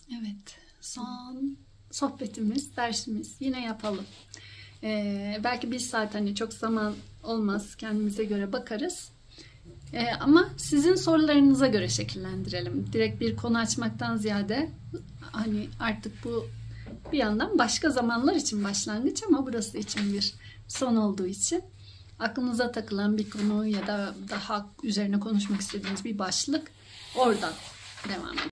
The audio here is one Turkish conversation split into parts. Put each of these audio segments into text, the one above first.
Evet, son sohbetimiz, dersimiz. Yine yapalım. Belki bir saat, hani çok zaman olmaz, kendimize göre bakarız. Ama sizin sorularınıza göre şekillendirelim. Direkt bir konu açmaktan ziyade hani artık bu bir yandan başka zamanlar için başlangıç ama burası için bir son olduğu için aklınıza takılan bir konu ya da daha üzerine konuşmak istediğiniz bir başlık, oradan devam edelim.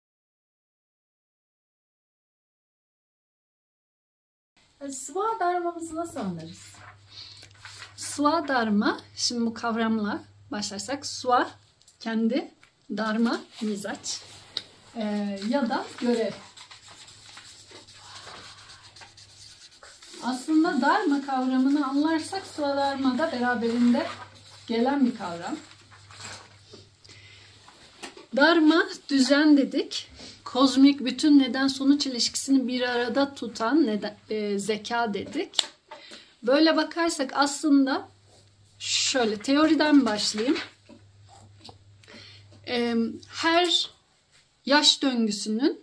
Swadharma'mızı nasıl anlarız? Swadharma, şimdi bu kavramla başlarsak, swa kendi, dharma mizaç ya da görev. Aslında dharma kavramını anlarsak swadharma da beraberinde gelen bir kavram. Dharma, düzen dedik. Kozmik bütün neden sonuç ilişkisini bir arada tutan zeka dedik. Böyle bakarsak aslında şöyle teoriden başlayayım. Her yaş döngüsünün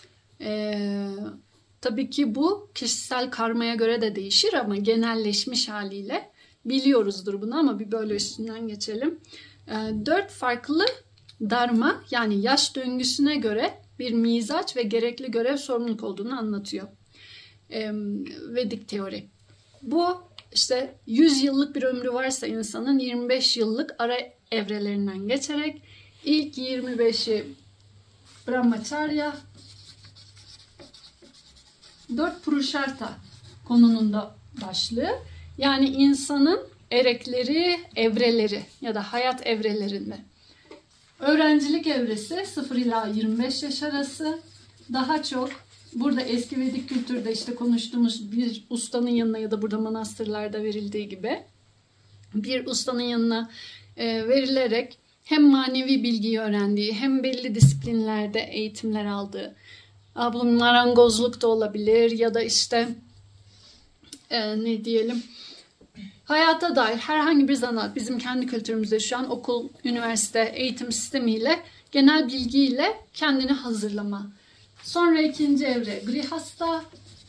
tabii ki bu kişisel karmaya göre de değişir ama genelleşmiş haliyle biliyoruzdur bunu, ama bir böyle üstünden geçelim. 4 farklı dharma, yani yaş döngüsüne göre bir mizaç ve gerekli görev, sorumluluk olduğunu anlatıyor Vedik teori. Bu işte 100 yıllık bir ömrü varsa insanın 25 yıllık ara evrelerinden geçerek ilk 25'i Brahmacharya, 4 Purushartha konunun da başlığı. Yani insanın erekleri, evreleri ya da hayat evrelerinde. Öğrencilik evresi 0 ila 25 yaş arası. Daha çok burada eski Vedik kültürde işte konuştuğumuz bir ustanın yanına ya da burada manastırlarda verildiği gibi bir ustanın yanına verilerek hem manevi bilgiyi öğrendiği hem belli disiplinlerde eğitimler aldığı, bu marangozluk da olabilir ya da işte ne diyelim, hayata dair herhangi bir zanaat, bizim kendi kültürümüzde şu an okul, üniversite, eğitim sistemiyle, genel bilgiyle kendini hazırlama. Sonra ikinci evre Grihastha,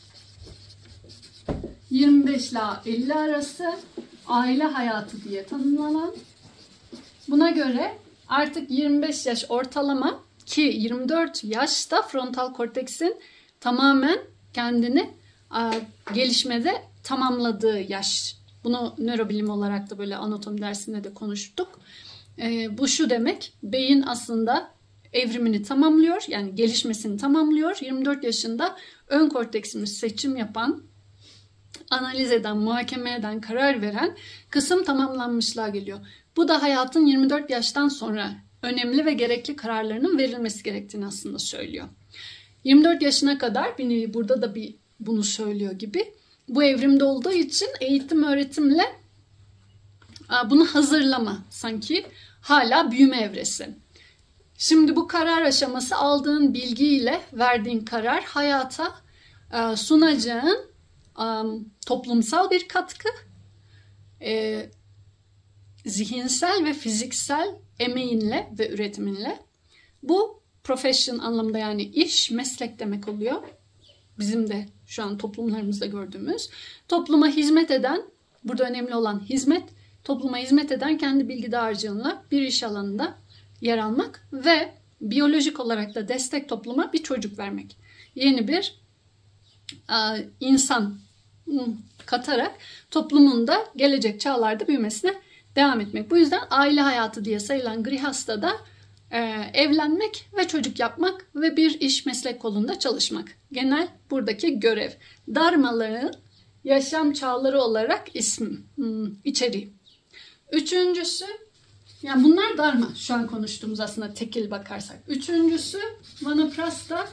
25 ile 50 arası aile hayatı diye tanımlanan. Buna göre artık 25 yaş ortalama, ki 24 yaşta frontal korteksin tamamen kendini gelişmede tamamladığı yaş. Bunu nörobilim olarak da böyle anatomi dersinde de konuştuk. Bu şu demek, beyin aslında evrimini tamamlıyor, yani gelişmesini tamamlıyor. 24 yaşında ön korteksimiz seçim yapan, analiz eden, muhakeme eden, karar veren kısım tamamlanmışlığa geliyor. Bu da hayatın 24 yaştan sonra önemli ve gerekli kararlarının verilmesi gerektiğini aslında söylüyor. 24 yaşına kadar bir nevi burada da bunu söylüyor gibi. Bu evrimde olduğu için eğitim öğretimle bunu hazırlama, sanki hala büyüme evresi. Şimdi bu karar aşaması, aldığın bilgiyle verdiğin karar hayata sunacağın toplumsal bir katkı, zihinsel ve fiziksel emeğinle ve üretiminle. Bu profession anlamında, yani iş, meslek demek oluyor. Bizim de şu an toplumlarımızda gördüğümüz. Topluma hizmet eden, burada önemli olan hizmet, topluma hizmet eden kendi bilgi dağarcığınla bir iş alanında yer almak ve biyolojik olarak da destek topluma bir çocuk vermek. Yeni bir insan katarak toplumun da gelecek çağlarda büyümesine devam etmek. Bu yüzden aile hayatı diye sayılan Grihastha'da evlenmek ve çocuk yapmak ve bir iş, meslek kolunda çalışmak. Genel buradaki görev. Dharmaların yaşam çağları olarak içeriği. Üçüncüsü, yani bunlar dharma, şu an konuştuğumuz aslında tekil bakarsak. Üçüncüsü Vanaprastha,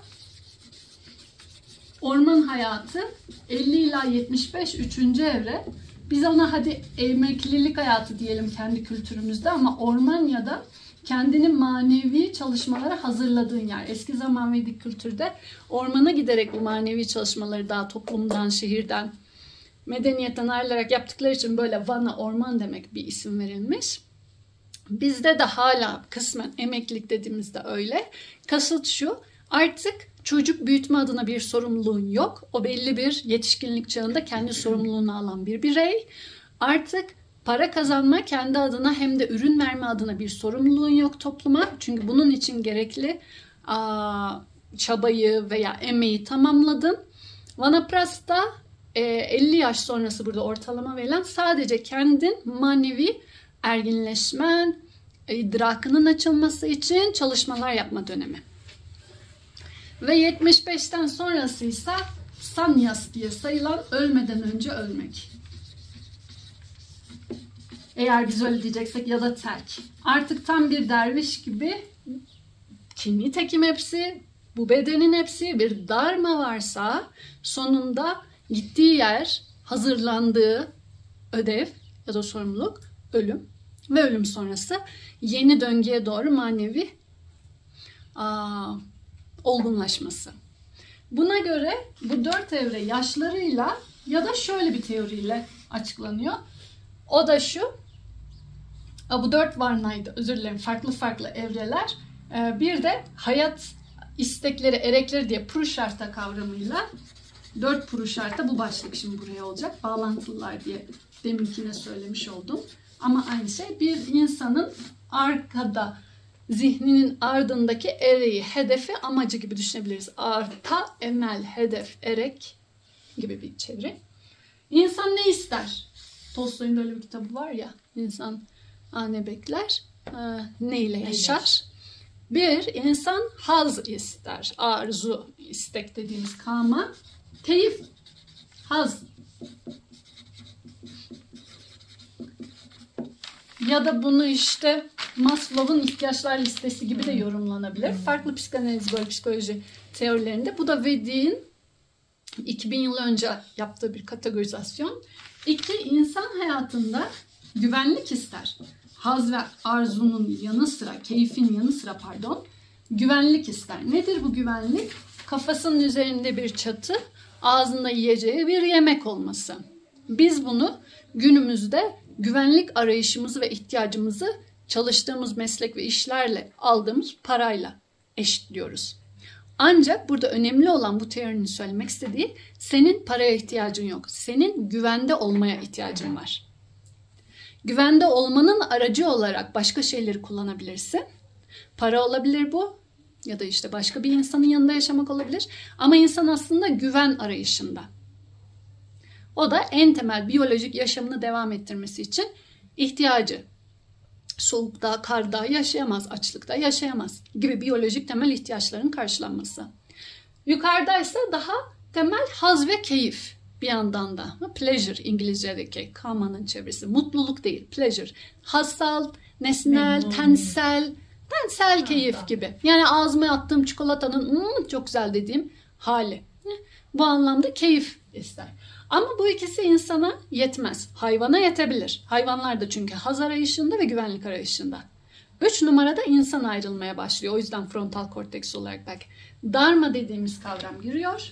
orman hayatı, 50 ila 75 üçüncü evre. Biz ona hadi emeklilik hayatı diyelim kendi kültürümüzde, ama orman ya da kendini manevi çalışmalara hazırladığın yer. Eski zaman Vedik kültürde ormana giderek bu manevi çalışmaları daha toplumdan, şehirden, medeniyetten ayrılarak yaptıkları için böyle Vana, orman demek bir isim verilmiş. Bizde de hala kısmen emeklilik dediğimizde öyle. Kasıt şu, Artık çocuk büyütme adına bir sorumluluğun yok. O belli bir yetişkinlik çağında kendi sorumluluğunu alan bir birey. Artık para kazanma kendi adına hem de ürün verme adına bir sorumluluğun yok topluma. Çünkü bunun için gerekli çabayı veya emeği tamamladın. Vanaprastha 50 yaş sonrası burada ortalama verilen sadece kendin manevi erginleşmen, idrakının açılması için çalışmalar yapma dönemi. Ve 75'ten sonrası ise sannyas diye sayılan ölmeden önce ölmek. Eğer biz öyle diyeceksek ya da terk. Artık tam bir derviş gibi kimi tekim hepsi, bu bedenin hepsi bir dharma varsa sonunda gittiği yer, hazırlandığı ödev ya da sorumluluk ölüm ve ölüm sonrası yeni döngüye doğru manevi olgunlaşması. Buna göre bu 4 evre yaşlarıyla ya da şöyle bir teoriyle açıklanıyor. O da şu, bu 4 varnaydı, özür dilerim, farklı evreler. Bir de hayat istekleri, erekleri diye Purushartha kavramıyla 4 Purushartha, bu başlık şimdi buraya olacak. Bağlantılılar diye deminkine söylemiş oldum. Ama aynı şey, bir insanın arkada, zihninin ardındaki ereği, hedefi, amacı gibi düşünebiliriz. Arta, emel, hedef, erek gibi bir çeviri. İnsan ne ister? Tolstoy'un öyle bir kitabı var ya, insan ne bekler, ne ile yaşar? Bir, insan haz ister, arzu, istek dediğimiz kama, keyif, haz. Ya da bunu işte Maslow'un ihtiyaçlar listesi gibi de yorumlanabilir. Farklı psikanaliz, böyle psikoloji teorilerinde. Bu da Vedik'in 2000 yıl önce yaptığı bir kategorizasyon. 2, insan hayatında güvenlik ister. Haz ve arzunun yanı sıra, keyfin yanı sıra güvenlik ister. Nedir bu güvenlik? Kafasının üzerinde bir çatı, ağzında yiyeceği bir yemek olması. Biz bunu günümüzde güvenlik arayışımızı ve ihtiyacımızı çalıştığımız meslek ve işlerle aldığımız parayla eşitliyoruz. Ancak burada önemli olan, bu teorinin söylemek istediği, senin paraya ihtiyacın yok. Senin güvende olmaya ihtiyacın var. Güvende olmanın aracı olarak başka şeyleri kullanabilirsin. Para olabilir bu, ya da işte başka bir insanın yanında yaşamak olabilir. Ama insan aslında güven arayışında. O da en temel biyolojik yaşamını devam ettirmesi için ihtiyacı. Soğukta, karda yaşayamaz, açlıkta yaşayamaz gibi biyolojik temel ihtiyaçların karşılanması. Yukarıdaysa daha temel haz ve keyif bir yandan da. Pleasure İngilizce'deki kama'nın çevirisi. Mutluluk değil, pleasure. Hassal, nesnel, tensel keyif gibi. Yani ağzıma attığım çikolatanın çok güzel dediğim hali. Bu anlamda keyif ister. Ama bu ikisi insana yetmez. Hayvana yetebilir. Hayvanlar da çünkü haz arayışında ve güvenlik arayışında. 3 numarada insan ayrılmaya başlıyor. O yüzden frontal korteks olarak belki dharma dediğimiz kavram giriyor.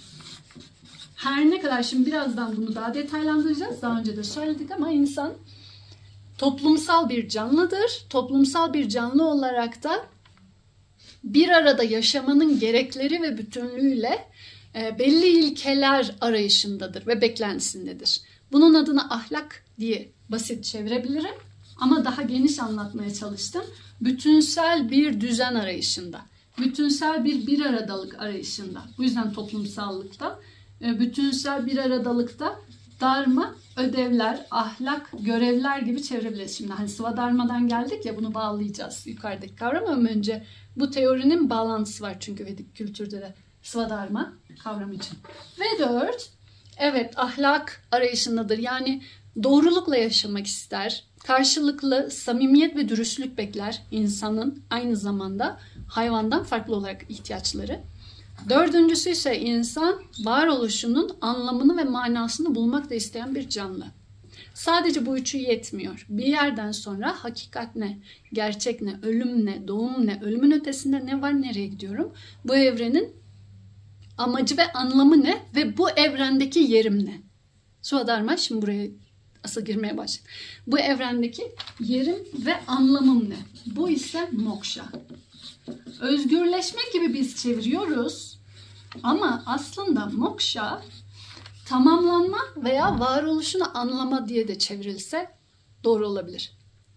Her ne kadar şimdi birazdan bunu daha detaylandıracağız. Daha önce de söyledik ama insan toplumsal bir canlıdır. Toplumsal bir canlı olarak da bir arada yaşamanın gerekleri ve bütünlüğüyle belli ilkeler arayışındadır ve beklentisindedir. Bunun adına ahlak diye basit çevirebilirim ama daha geniş anlatmaya çalıştım. Bütünsel bir düzen arayışında, bütünsel bir aradalık arayışında. Bu yüzden toplumsallıkta, bütünsel bir aradalıkta dharma, ödevler, ahlak, görevler gibi çevirebiliriz. Şimdi hani Svadharma'dan geldik ya, bunu bağlayacağız yukarıdaki kavram, ama önce bu teorinin bağlantısı var çünkü Vedik kültürde de Svadharma kavram için. Ve 4, evet, ahlak arayışındadır. Yani doğrulukla yaşamak ister. Karşılıklı samimiyet ve dürüstlük bekler insanın, aynı zamanda hayvandan farklı olarak ihtiyaçları. 4'üncüsü ise insan varoluşunun anlamını ve manasını bulmak da isteyen bir canlı. Sadece bu üçü yetmiyor. Bir yerden sonra hakikat ne, gerçek ne, ölüm ne, doğum ne, ölümün ötesinde ne var, nereye gidiyorum? Bu evrenin amacı ve anlamı ne ve bu evrendeki yerim ne? Svadharma şimdi buraya asıl girmeye başladı. Bu evrendeki yerim ve anlamım ne? Bu ise moksha. Özgürleşme gibi biz çeviriyoruz. Ama aslında moksha tamamlanma veya varoluşunu anlama diye de çevrilse doğru olabilir.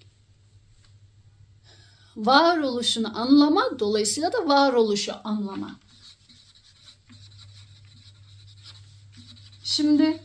Varoluşunu anlama, dolayısıyla da varoluşu anlama. Şimdi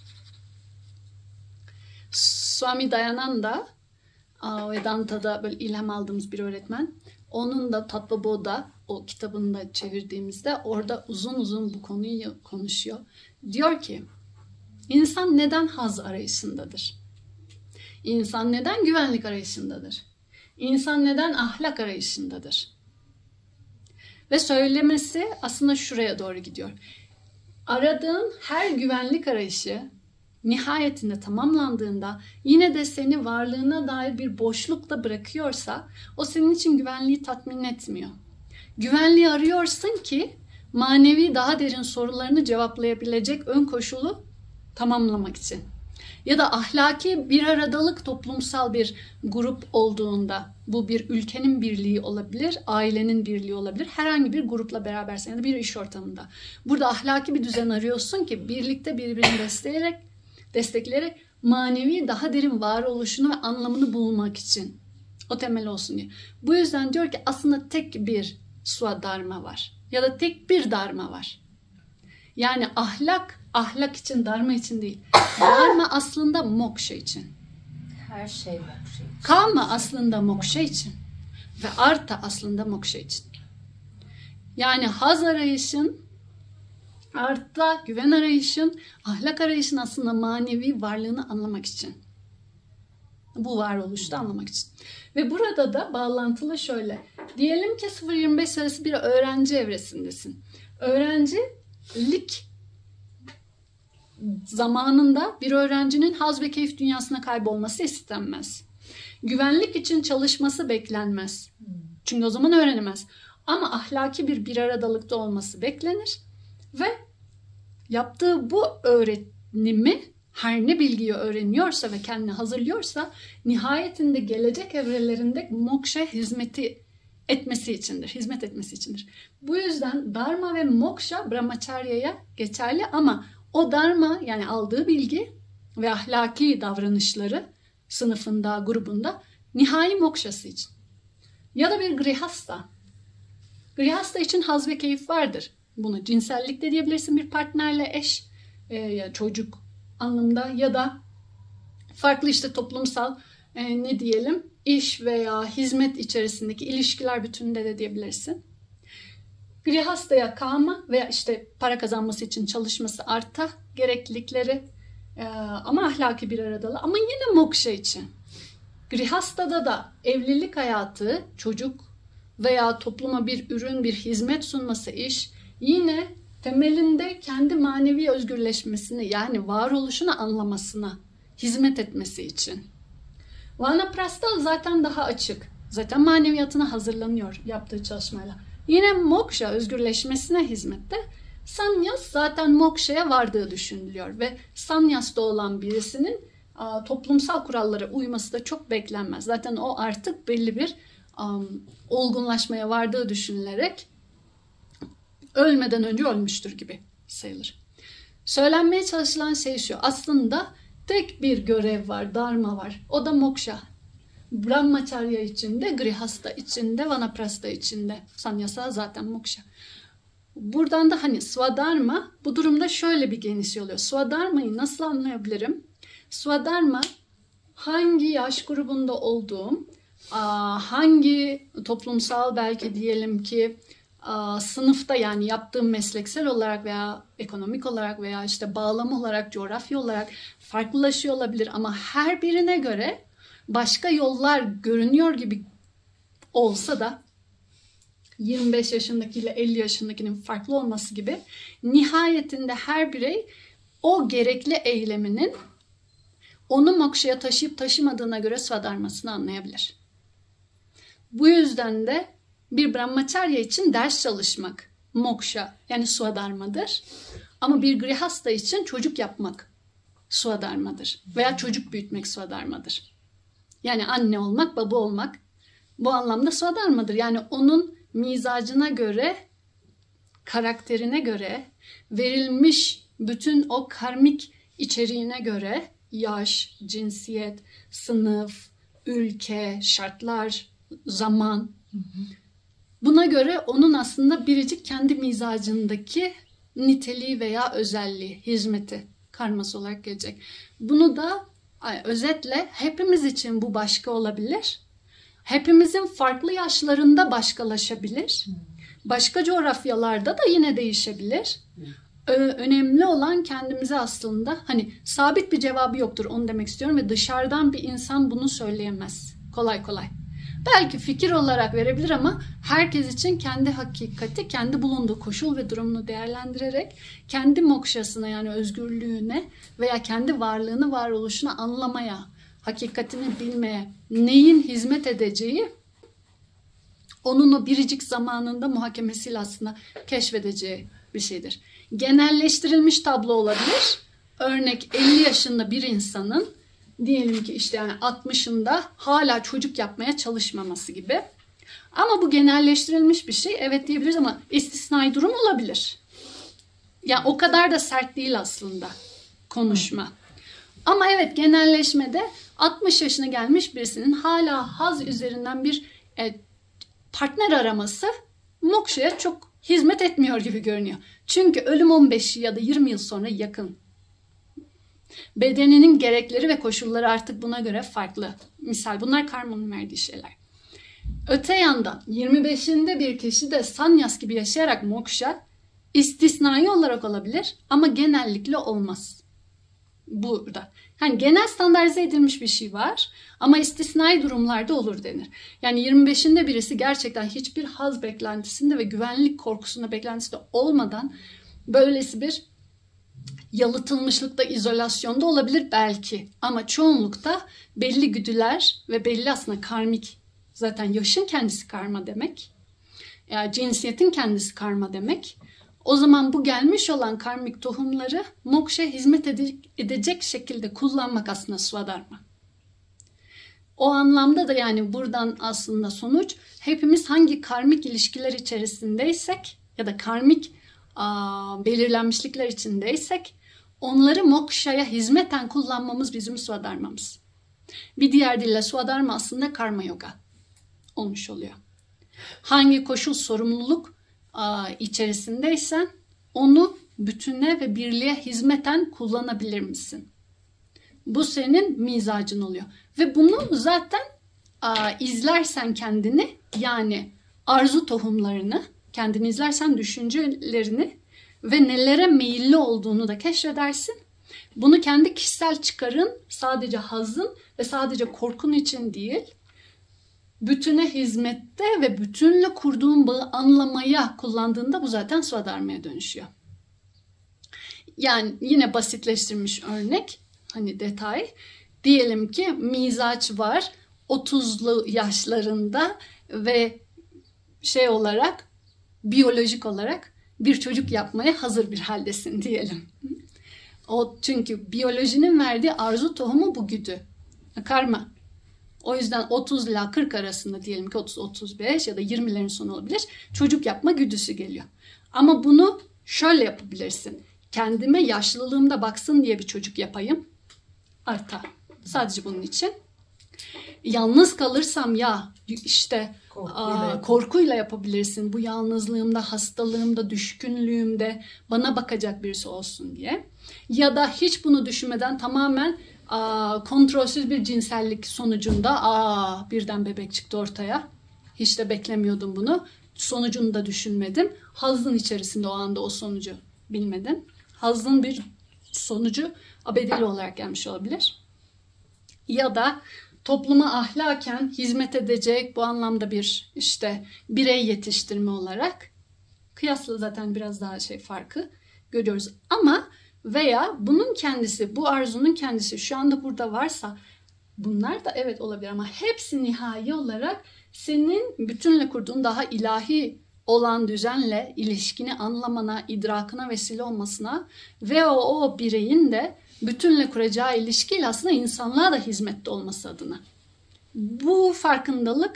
Swami Dayananda, Vedanta'da böyle ilham aldığımız bir öğretmen. Onun da Tattva-Bodha o kitabını çevirdiğimizde orada uzun uzun bu konuyu konuşuyor. Diyor ki, insan neden haz arayışındadır? İnsan neden güvenlik arayışındadır? İnsan neden ahlak arayışındadır? Ve söylemesi aslında şuraya doğru gidiyor. Aradığın her güvenlik arayışı nihayetinde tamamlandığında yine de seni varlığına dair bir boşlukla bırakıyorsa o senin için güvenliği tatmin etmiyor. Güvenliği arıyorsun ki manevi daha derin sorularını cevaplayabilecek ön koşulu tamamlamak için. Ya da ahlaki bir aradalık toplumsal bir grup olduğunda bu bir ülkenin birliği olabilir, ailenin birliği olabilir. Herhangi bir grupla berabersen ya da bir iş ortamında. Burada ahlaki bir düzen arıyorsun ki birlikte birbirini destekleyerek manevi daha derin varoluşunu ve anlamını bulmak için. O temel olsun diye. Bu yüzden diyor ki aslında tek bir Swadharma var. Ya da tek bir Dharma var. Yani ahlak için, Dharma için değil. Dharma aslında moksha için. Her şey moksha için. Kama aslında moksha için. Ve artha aslında moksha için. Yani haz arayışın, artha güven arayışın, ahlak arayışın aslında manevi varlığını anlamak için. Bu varoluşta anlamak için. Ve burada da bağlantılı şöyle. Diyelim ki 0-25 arası bir öğrenci evresindesin. Öğrencilik zamanında bir öğrencinin haz ve keyif dünyasına kaybolması istenmez. Güvenlik için çalışması beklenmez. Çünkü o zaman öğrenemez. Ama ahlaki bir aradalıkta olması beklenir. Ve yaptığı bu öğrenimi her ne bilgiyi öğreniyorsa ve kendini hazırlıyorsa nihayetinde gelecek evrelerinde moksha hizmet etmesi içindir. Bu yüzden Dharma ve moksha Brahmacharya'ya geçerli ama o Dharma yani aldığı bilgi ve ahlaki davranışları sınıfında, grubunda nihai mokshası için. Ya da bir grihasta. Grihasta için haz ve keyif vardır. Bunu cinsellik de diyebilirsin bir partnerle eş, ya çocuk anlamda ya da farklı işte toplumsal ne diyelim iş veya hizmet içerisindeki ilişkiler bütününde de diyebilirsin. Grihastaya kama veya işte para kazanması için çalışması artha gereklilikleri ama ahlaki bir aradalığı ama yine moksha için. Grihastada da evlilik hayatı, çocuk veya topluma bir ürün, bir hizmet sunması iş yine temelinde kendi manevi özgürleşmesini yani varoluşunu anlamasına hizmet etmesi için. Vanaprastha zaten daha açık. Zaten maneviyatına hazırlanıyor yaptığı çalışmayla. Yine moksha özgürleşmesine hizmette. Sannyas zaten mokshaya vardığı düşünülüyor ve sannyasta olan birisinin toplumsal kurallara uyması da çok beklenmez. Zaten o artık belli bir olgunlaşmaya vardığı düşünülerek ölmeden önce ölmüştür gibi sayılır. Söylenmeye çalışılan şey şu. Aslında tek bir görev var, dharma var. O da moksha. Brahmacharya içinde, grihasta içinde, vanaprastha içinde. Sannyasa zaten moksha. Buradan da hani swadharma bu durumda şöyle bir genişliyor oluyor. Swadharma'yı nasıl anlayabilirim? Swadharma hangi yaş grubunda olduğum, hangi toplumsal belki diyelim ki sınıfta yani yaptığım mesleksel olarak veya ekonomik olarak veya işte bağlam olarak, coğrafya olarak farklılaşıyor olabilir ama her birine göre başka yollar görünüyor gibi olsa da 25 yaşındaki ile 50 yaşındakinin farklı olması gibi nihayetinde her birey o gerekli eyleminin onu mokshaya taşıyıp taşımadığına göre swadharmasını anlayabilir. Bu yüzden de bir brahmacharya için ders çalışmak moksha yani swadharmadır. Ama bir grihasta için çocuk yapmak swadharmadır. Veya çocuk büyütmek swadharmadır. Yani anne olmak, baba olmak bu anlamda swadharmadır. Yani onun mizacına göre, karakterine göre, verilmiş bütün o karmik içeriğine göre yaş, cinsiyet, sınıf, ülke, şartlar, zaman, buna göre onun aslında biricik kendi mizacındaki niteliği veya özelliği, hizmeti, karması olarak gelecek. Bunu da özetle hepimiz için bu başka olabilir. Hepimizin farklı yaşlarında başkalaşabilir. Başka coğrafyalarda da yine değişebilir. Önemli olan kendimize aslında hani sabit bir cevabı yoktur, onu demek istiyorum ve dışarıdan bir insan bunu söyleyemez kolay kolay. Belki fikir olarak verebilir ama herkes için kendi hakikati, kendi bulunduğu koşul ve durumunu değerlendirerek kendi mokşasına yani özgürlüğüne veya kendi varlığını, varoluşunu anlamaya, hakikatini bilmeye, neyin hizmet edeceği onun o biricik zamanında muhakemesiyle aslında keşfedeceği bir şeydir. Genelleştirilmiş tablo olabilir. Örnek 50 yaşında bir insanın diyelim ki işte yani 60'ında hala çocuk yapmaya çalışmaması gibi. Ama bu genelleştirilmiş bir şey. Evet diyebiliriz ama istisnai durum olabilir. Yani o kadar da sert değil aslında konuşma. Ama evet genelleşmede 60 yaşına gelmiş birisinin hala haz üzerinden bir partner araması mokşaya çok hizmet etmiyor gibi görünüyor. Çünkü ölüm 15 ya da 20 yıl sonra yakın. Bedeninin gerekleri ve koşulları artık buna göre farklı. Misal bunlar karmanın verdiği şeyler. Öte yandan 25'inde bir kişi de sannyas gibi yaşayarak moksha istisnai olarak olabilir ama genellikle olmaz. Burada. Yani genel standartize edilmiş bir şey var ama istisnai durumlarda olur denir. Yani 25'inde birisi gerçekten hiçbir haz beklentisinde ve güvenlik korkusunda beklentisinde olmadan böylesi bir yalıtılmışlıkta, izolasyonda olabilir belki. Ama çoğunlukta belli güdüler ve belli aslında karmik, zaten yaşın kendisi karma demek. Yani cinsiyetin kendisi karma demek. O zaman bu gelmiş olan karmik tohumları mokşa'ya hizmet edecek şekilde kullanmak aslında swadharma. O anlamda da yani buradan aslında sonuç hepimiz hangi karmik ilişkiler içerisindeysek ya da karmik belirlenmişlikler içindeysek onları mokshaya hizmeten kullanmamız bizim swadharmamız. Bir diğer dille swadharma aslında karma yoga olmuş oluyor. Hangi koşul sorumluluk içerisindeysen onu bütüne ve birliğe hizmeten kullanabilir misin? Bu senin mizacın oluyor. Ve bunu zaten izlersen kendini yani arzu tohumlarını kendini izlersen düşüncelerini ve nelere meyilli olduğunu da keşfedersin. Bunu kendi kişisel çıkarın, sadece hazın ve sadece korkun için değil, bütüne hizmette ve bütünle kurduğun bağı anlamaya kullandığında bu zaten swadharma'ya dönüşüyor. Yani yine basitleştirilmiş örnek, hani detay. Diyelim ki mizaç var 30'lu yaşlarında ve olarak biyolojik olarak bir çocuk yapmaya hazır bir haldesin diyelim. Çünkü biyolojinin verdiği arzu tohumu bu güdü. Karma. O yüzden 30 ila 40 arasında diyelim ki 30-35 ya da 20'lerin sonu olabilir. Çocuk yapma güdüsü geliyor. Ama bunu şöyle yapabilirsin. Kendime yaşlılığımda baksın diye bir çocuk yapayım. Arta. Sadece bunun için. Yalnız kalırsam ya işte korkuyla yapabilirsin. Bu yalnızlığımda, hastalığımda, düşkünlüğümde bana bakacak birisi olsun diye. Ya da hiç bunu düşünmeden tamamen kontrolsüz bir cinsellik sonucunda birden bebek çıktı ortaya. Hiç de beklemiyordum bunu. Sonucunu da düşünmedim. Hazın içerisinde o anda o sonucu bilmedim. Hazın bir sonucu abedili olarak gelmiş olabilir. Ya da topluma ahlaken hizmet edecek bu anlamda bir birey yetiştirme olarak kıyasla zaten biraz daha farkı görüyoruz. Ama veya bunun kendisi, bu arzunun kendisi şu anda burada varsa bunlar da evet olabilir ama hepsi nihai olarak senin bütünle kurduğun daha ilahi olan düzenle ilişkini anlamana, idrakına vesile olmasına ve o bireyin de bütünle kuracağı ilişkiyle aslında insanlığa da hizmette olması adına. Bu farkındalık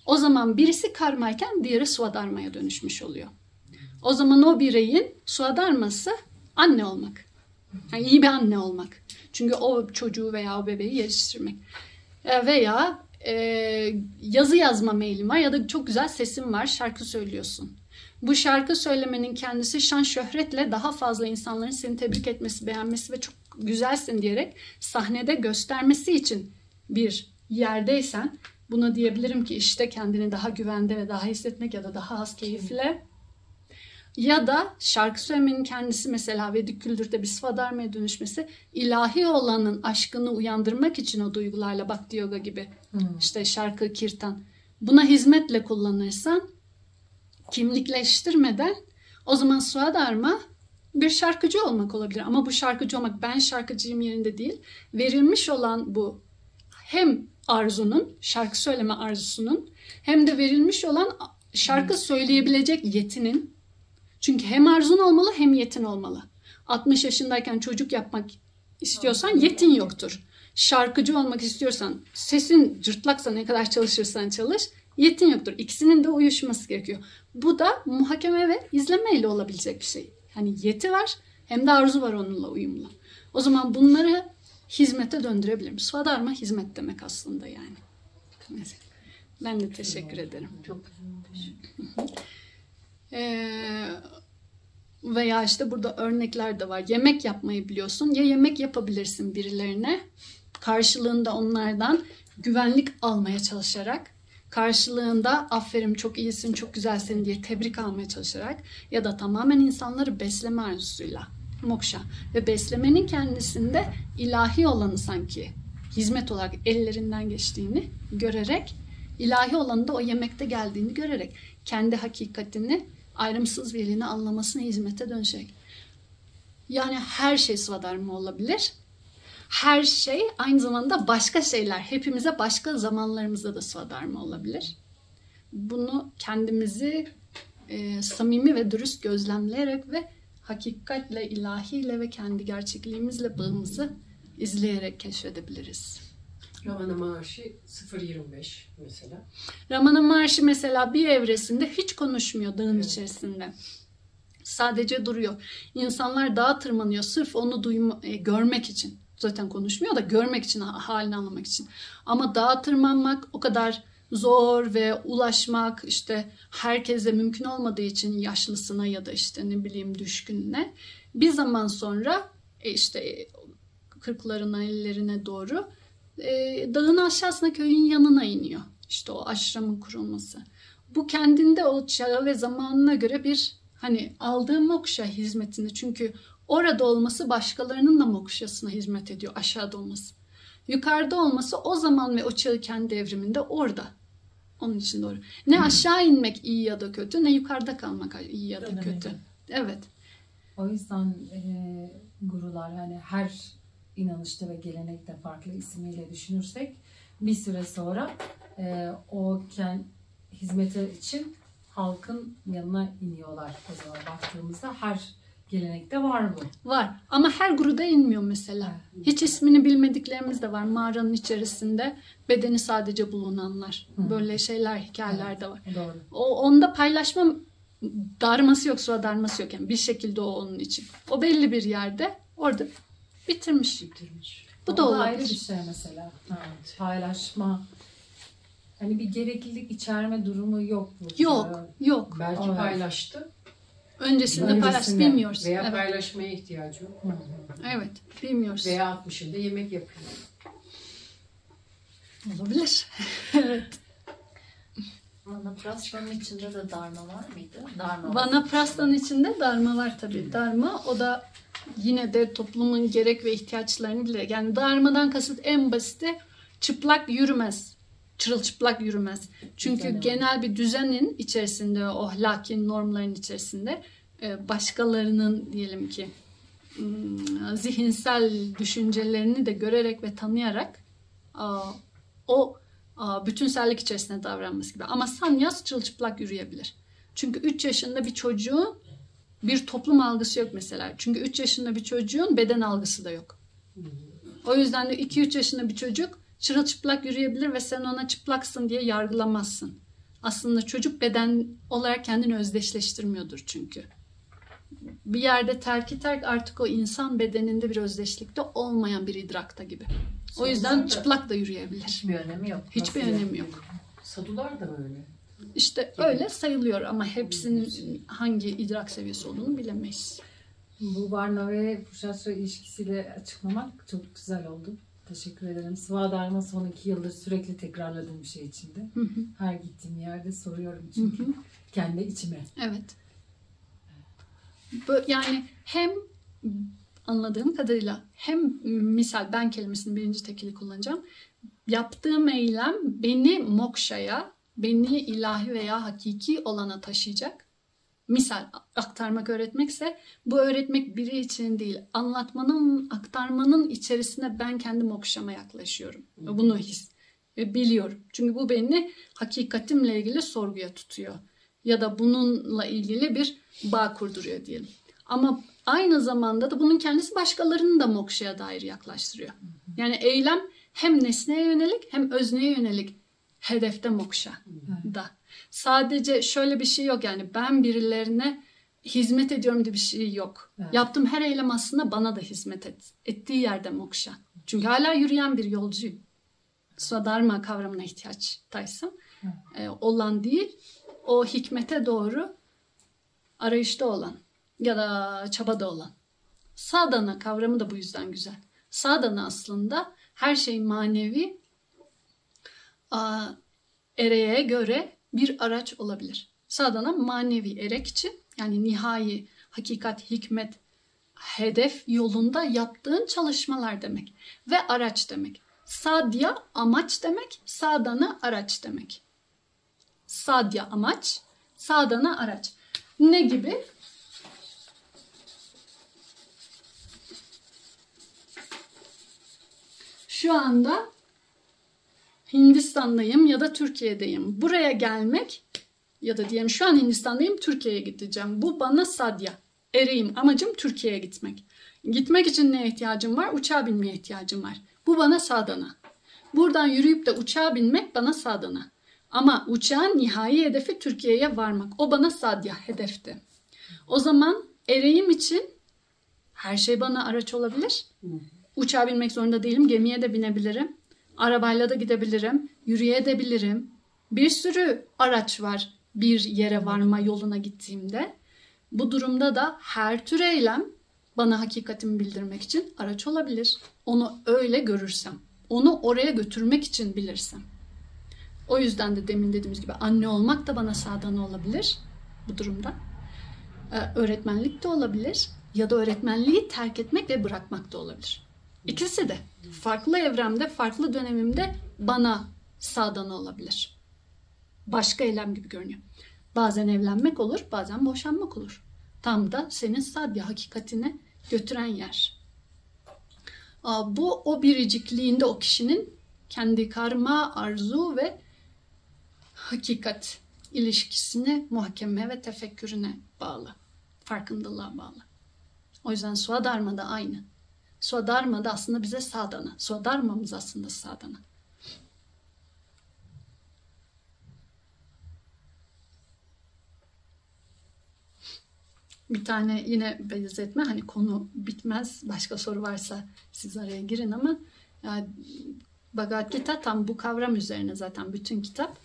O zaman birisi karmayken diğeri swadharmaya dönüşmüş oluyor. O zaman o bireyin swadharması anne olmak. Yani iyi bir anne olmak. Çünkü o çocuğu veya o bebeği yetiştirmek. Veya yazı yazma meylim var ya da çok güzel sesin var, şarkı söylüyorsun. Bu şarkı söylemenin kendisi şan şöhretle daha fazla insanların seni tebrik etmesi, beğenmesi ve çok güzelsin diyerek sahnede göstermesi için bir yerdeysen buna diyebilirim ki işte kendini daha güvende ve daha hissetmek ya da daha az keyifle. Ya da şarkı söylemenin kendisi mesela Vedik kültürde bir swadharmaya dönüşmesi ilahi olanın aşkını uyandırmak için o duygularla bhakti yoga gibi işte şarkı, kirtan buna hizmetle kullanırsan kimlikleştirmeden o zaman swadharma bir şarkıcı olmak olabilir. Ama bu şarkıcı olmak ben şarkıcıyım yerinde değil. Verilmiş olan bu hem arzunun, şarkı söyleme arzusunun hem de verilmiş olan şarkı söyleyebilecek yetinin. Çünkü hem arzun olmalı hem yetin olmalı. 60 yaşındayken çocuk yapmak istiyorsan yetin yoktur. Şarkıcı olmak istiyorsan, sesin cırtlaksa ne kadar çalışırsan çalış, yetin yoktur. İkisinin de uyuşması gerekiyor. Bu da muhakeme ve izlemeyle olabilecek bir şey. Yani yeti var hem de arzu var onunla uyumlu. O zaman bunları hizmete döndürebilirim. Swadharma hizmet demek aslında yani. Mesela. Ben de teşekkür ederim. Çok teşekkür. Veya işte burada örnekler de var. Yemek yapmayı biliyorsun. Ya yemek yapabilirsin birilerine. Karşılığında onlardan güvenlik almaya çalışarak. Karşılığında aferin çok iyisin, çok güzelsin diye tebrik almaya çalışarak. Ya da tamamen insanları besleme arzusuyla. Moksha. Ve beslemenin kendisinde ilahi olanı sanki hizmet olarak ellerinden geçtiğini görerek, ilahi olanı da o yemekte geldiğini görerek kendi hakikatini ayrımsız birliğini anlamasına hizmete dönecek. Yani her şey swadharma olabilir. Her şey aynı zamanda başka şeyler. Hepimize başka zamanlarımızda da swadharma olabilir. Bunu kendimizi samimi ve dürüst gözlemleyerek ve hakikatle, ilahiyle ve kendi gerçekliğimizle bağımızı izleyerek keşfedebiliriz. Ramana Maharshi 0.25 mesela. Ramana Maharshi mesela bir evresinde hiç konuşmuyor dağın içerisinde. Sadece duruyor. İnsanlar dağa tırmanıyor sırf onu görmek için. Zaten konuşmuyor da görmek için, halini anlamak için. Ama dağa tırmanmak o kadar zor ve ulaşmak işte herkese mümkün olmadığı için yaşlısına ya da işte ne bileyim düşkününe bir zaman sonra işte 40'larına 50'lerine doğru dağın aşağısına köyün yanına iniyor. İşte o aşramın kurulması. Bu kendinde o çağa ve zamanına göre bir hani aldığı moksha hizmetinde. Çünkü orada olması başkalarının da mokshasına hizmet ediyor aşağıda olması. Yukarıda olması o zaman ve o çağı kendi evriminde orada. Onun için doğru. Ne aşağı inmek iyi ya da kötü, ne yukarıda kalmak iyi ya da kötü. Evet. O yüzden gurular hani her inanışta ve gelenekte farklı ismiyle düşünürsek bir süre sonra o hizmeti için halkın yanına iniyorlar. O zaman baktığımızda her gelenekte var bu. Var ama her guruda inmiyor mesela. Hiç ismini bilmediklerimiz de var. Mağaranın içerisinde bedeni sadece bulunanlar. Böyle şeyler, hikayeler de var. Doğru. Onda paylaşma darması yok, swadharması yok. Yani bir şekilde o onun için. O belli bir yerde orada bitirmiş. Bu da olabilir. Ayrı bir şey mesela. Evet. Paylaşma. Hani bir gereklilik içerme durumu yok bu. Yok. Belki paylaştı. Öncesinde paylaştı bilmiyoruz. Veya paylaşmaya ihtiyacı yok. Evet, bilmiyoruz. Veya 60'ında yemek yapıyor. Olabilir. Evet. Vanaprasthan'ın içinde de dharma var mıydı? Vanaprasthan'ın içinde dharma var tabii. Dharma o da yine de toplumun gerek ve ihtiyaçlarını bilir. Yani dharmadan kasıt en basiti çıplak yürümez. Çırılçıplak yürümez. Çünkü genel bir düzenin içerisinde, o ahlaki normların içerisinde başkalarının diyelim ki zihinsel düşüncelerini de görerek ve tanıyarak o bütünsellik içerisinde davranması gibi. Ama sannyas çırılçıplak yürüyebilir. Çünkü 3 yaşında bir çocuğun bir toplum algısı yok mesela. Çünkü 3 yaşında bir çocuğun beden algısı da yok. O yüzden de 2-3 yaşında bir çocuk çırılçıplak yürüyebilir ve sen ona çıplaksın diye yargılamazsın. aslında çocuk beden olarak kendini özdeşleştirmiyordur çünkü. Bir yerde terk artık o insan bedeninde bir özdeşlikte olmayan bir idrakta gibi. O yüzden çıplak da yürüyebilir. Hiçbir önemi yok. Hiçbir önemi yok. Sadular da öyle. İşte öyle sayılıyor ama hepsinin hangi idrak seviyesi olduğunu bilemeyiz. Bu Varna ve Pushastra ilişkisiyle açıklamak çok güzel oldu. Teşekkür ederim. Svadharma son 2 yıldır sürekli tekrarladığım bir şey içinde. Her gittiğim yerde soruyorum çünkü. Kendi içime. Evet. Yani hem anladığım kadarıyla hem misal ben kelimesini birinci tekili kullanacağım. Yaptığım eylem beni mokşaya, beni ilahi veya hakiki olana taşıyacak. Misal aktarmak, öğretmekse bu öğretmek biri için değil, anlatmanın, aktarmanın içerisine ben kendi mokşama yaklaşıyorum. Bunu biliyorum. Çünkü bu beni hakikatimle ilgili sorguya tutuyor. Ya da bununla ilgili bir bağ kurduruyor diyelim. Ama aynı zamanda da bunun kendisi başkalarını da mokşaya dair yaklaştırıyor. Yani eylem hem nesneye yönelik hem özneye yönelik hedefte mokşa da. Sadece şöyle bir şey yok, yani ben birilerine hizmet ediyorum diye bir şey yok. Evet. Yaptığım her eylem aslında bana da hizmet ettiği yerde mokşa. Çünkü hala yürüyen bir yolcuyum. Swadharma kavramına ihtiyaçtaysam olan değil, o hikmete doğru arayışta olan ya da çabada olan. Sadhana kavramı da bu yüzden güzel. Sadhana aslında her şey manevi ereğe göre bir araç olabilir. Sadhana manevi erek için, yani nihai hakikat, hikmet, hedef yolunda yaptığın çalışmalar demek ve araç demek. Sadhya amaç demek, sadhana araç demek. Sadhya amaç, sadhana araç. Ne gibi? Şu anda Hindistan'dayım ya da Türkiye'deyim. Buraya gelmek ya da diyelim şu an Hindistan'dayım, Türkiye'ye gideceğim. Bu bana sadhya. Ereğim, amacım Türkiye'ye gitmek. Gitmek için neye ihtiyacım var? Uçağa binmeye ihtiyacım var. Bu bana sadhana. Buradan yürüyüp de uçağa binmek bana sadhana. Ama uçağın nihai hedefi Türkiye'ye varmak. O bana sadhya hedefti. O zaman ereğim için her şey bana araç olabilir. Uçağa binmek zorunda değilim. Gemiye de binebilirim. Arabayla da gidebilirim. Yürüyebilirim. Bir sürü araç var bir yere varma yoluna gittiğimde. Bu durumda da her tür eylem bana hakikatimi bildirmek için araç olabilir. Onu öyle görürsem. Onu oraya götürmek için bilirsem. O yüzden de demin dediğimiz gibi anne olmak da bana sadhana olabilir bu durumda. Öğretmenlik de olabilir. Ya da öğretmenliği terk etmek ve bırakmak da olabilir. İkisi de farklı evremde, farklı dönemimde bana sadhana olabilir. Başka eylem gibi görünüyor. Bazen evlenmek olur, bazen boşanmak olur. Tam da senin sadhya hakikatine götüren yer. Bu o biricikliğinde o kişinin kendi karma, arzu ve hakikat ilişkisine, muhakeme ve tefekkürüne bağlı. Farkındalığa bağlı. O yüzden Swadharma da aynı. Swadharma da aslında bize sadhana. Swadharmamız aslında sadhana. Bir tane yine benzetme, hani konu bitmez, başka soru varsa siz araya girin ama yani Bhagavad Gita tam bu kavram üzerine zaten bütün kitap.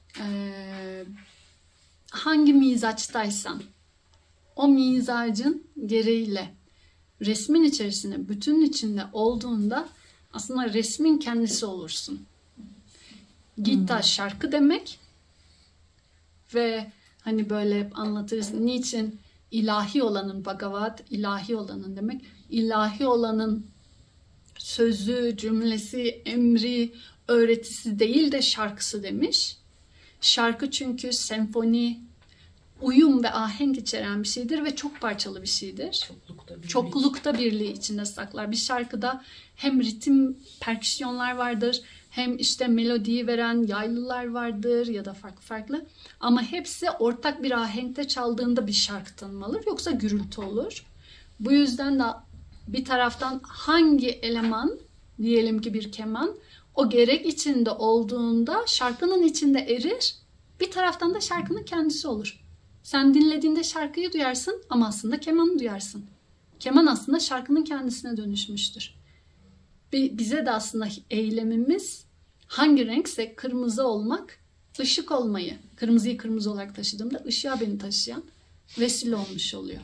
Hangi mizaçtaysan o mizacın gereğiyle resmin içerisinde, bütünün içinde olduğunda aslında resmin kendisi olursun. Gita şarkı demek ve hani böyle hep anlatırız. Niçin ilahi olanın, Bhagavad ilahi olanın demek. İlahi olanın sözü, cümlesi, emri, öğretisi değil de şarkısı demiş. Şarkı çünkü senfoni, uyum ve ahenk içeren bir şeydir ve çok parçalı bir şeydir. Çoklukta birliği içinde saklar. Bir şarkıda hem ritim, perküsyonlar vardır, hem işte melodiyi veren yaylılar vardır ya da farklı. Ama hepsi ortak bir ahenkte çaldığında bir şarkı tanımlanır. Yoksa gürültü olur. Bu yüzden de bir taraftan hangi eleman, diyelim ki bir keman, o gerek içinde olduğunda şarkının içinde erir Bir taraftan da şarkının kendisi olur. Sen dinlediğinde şarkıyı duyarsın ama aslında kemanı duyarsın. Keman aslında şarkının kendisine dönüşmüştür. Bize de aslında eylemimiz hangi renkse kırmızı olmak, ışık olmayı, kırmızıyı kırmızı olarak taşıdığımda ışığa beni taşıyan vesile olmuş oluyor.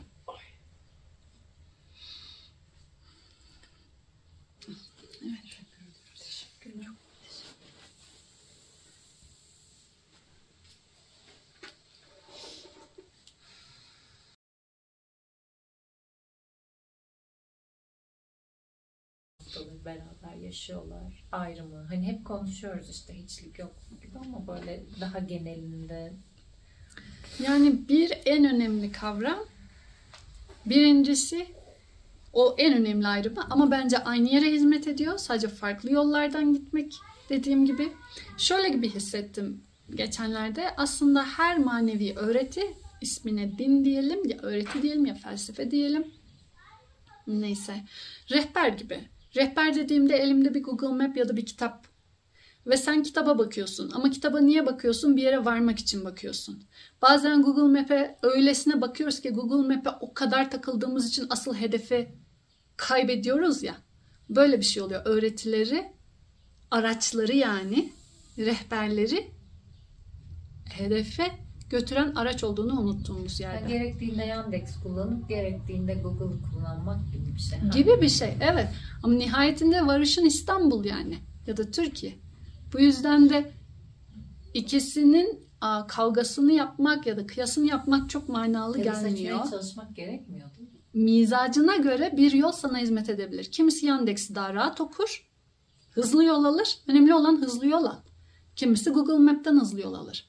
Evet. Teşekkürler. Beraber yaşıyorlar. Ayrımı. Hani hep konuşuyoruz işte hiçlik yok gibi ama böyle daha genelinde. Yani bir en önemli kavram. Birincisi o en önemli ayrımı ama bence aynı yere hizmet ediyor. Sadece farklı yollardan gitmek dediğim gibi. Şöyle gibi hissettim geçenlerde. Aslında her manevi öğreti, ismine din diyelim ya öğreti diyelim ya felsefe diyelim. Neyse. Rehber gibi. Rehber dediğimde elimde bir Google Map ya da bir kitap. Ve sen kitaba bakıyorsun. Ama kitaba niye bakıyorsun? Bir yere varmak için bakıyorsun. Bazen Google Map'e öylesine bakıyoruz ki Google Map'e o kadar takıldığımız için asıl hedefi kaybediyoruz ya. Böyle bir şey oluyor. Öğretileri, araçları yani rehberleri hedefe götüren araç olduğunu unuttuğumuz yerde. Yani gerektiğinde Yandex kullanıp gerektiğinde Google kullanmak gibi bir şey. Gibi bir şey, evet. Ama nihayetinde varışın İstanbul yani ya da Türkiye. Bu yüzden de ikisinin kavgasını yapmak ya da kıyasını yapmak çok manalı ya da gelmiyor. seçmeye çalışmak gerekmiyor değil mi? Mizacına göre bir yol sana hizmet edebilir. Kimisi Yandex'i daha rahat okur, hızlı yol alır. Önemli olan hızlı yol al. Kimisi Google Map'ten hızlı yol alır.